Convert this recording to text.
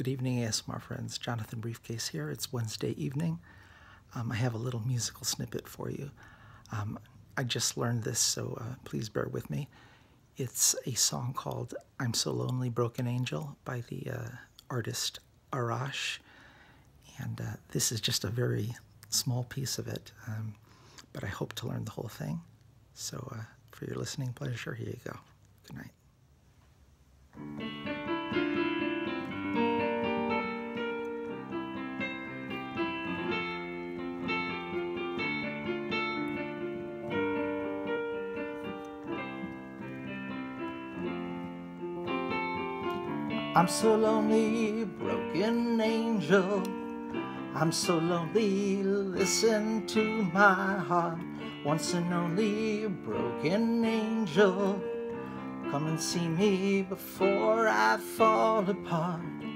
Good evening, ASMR friends. Jonathan Briefcase here. It's Wednesday evening. I have a little musical snippet for you. I just learned this, so please bear with me. It's a song called I'm So Lonely, Broken Angel by the artist Arash. And this is just a very small piece of it, but I hope to learn the whole thing. So for your listening pleasure, here you go. Good night. I'm so lonely, broken angel. I'm so lonely, listen to my heart. Once and only, broken angel. Come and see me before I fall apart.